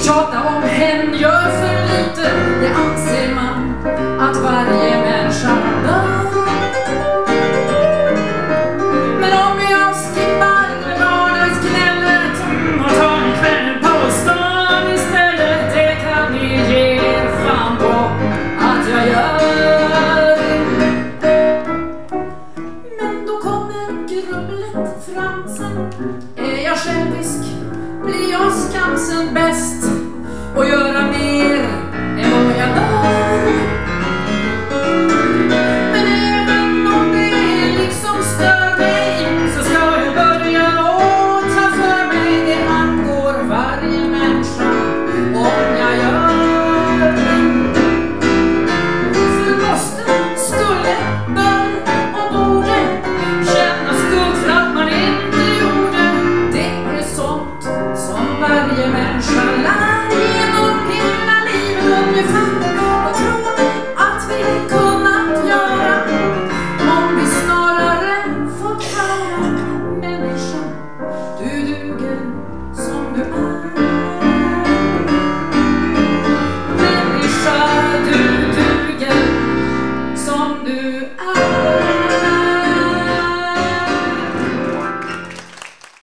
Tjata om hen gör för lite, det anser man att varje människa bör. Men om jag skippar barnens gnället och tar en kväll på stan istället, det kan ni ge fan på att jag gör. Men då kommer grubblet fram sen. Är jag självisk blir jag skamsen bäst och göra mer